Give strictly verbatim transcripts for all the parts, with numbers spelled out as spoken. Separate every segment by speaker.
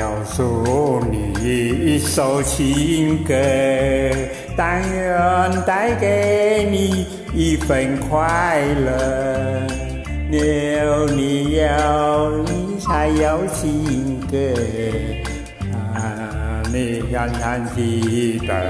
Speaker 1: 要送你一首情歌，但愿带给你一份快乐。有你有你才有情歌，啊，你常常记得。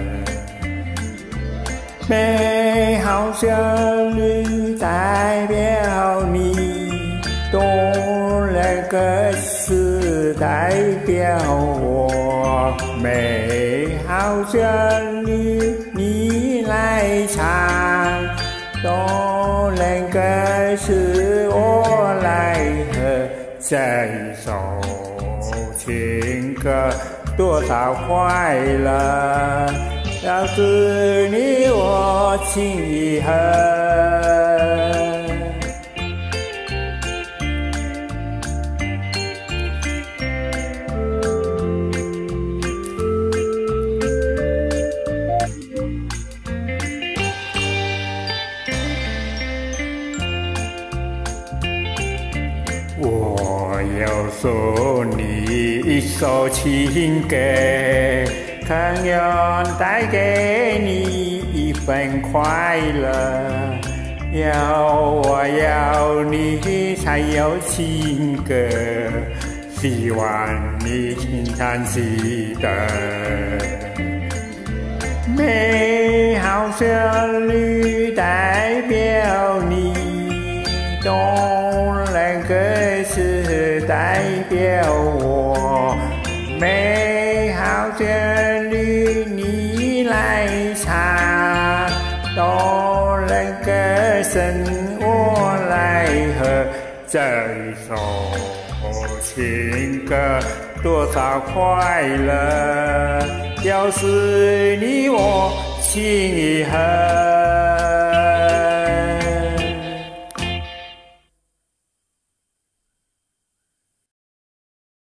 Speaker 1: 美好旋律代表你，动人歌词代表我。美好旋律你来唱，动人歌词我来和。这一首情歌多少快乐，要是你我情意合。我要送你一首情歌，但愿带给你一份快乐。要我要你才有情歌，希望你经常记得。美好旋律代表你，动人歌词代表我。美好旋律你来唱，动人歌声我来和。这一首情歌多少快乐，要是你我情意合。